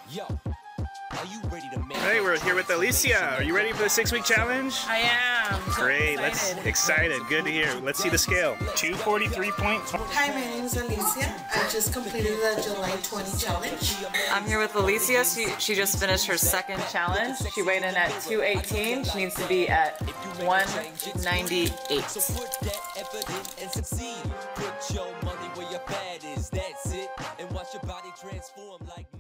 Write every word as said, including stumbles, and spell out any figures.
Yo, are you ready to make? All right, we're here with Alicia. Are you ready for the six-week challenge? I am. So Great. excited. Let's excited. Good to hear. Let's see the scale. two forty-three point five. Hi, my name is Alicia. I just completed the July twenty challenge. I'm here with Alicia. She, she just finished her second challenge. She weighed in at two eighteen. She needs to be at one ninety-eight. Put that effort in and succeed. Put your money where your fat is. That's it. And watch your body transform like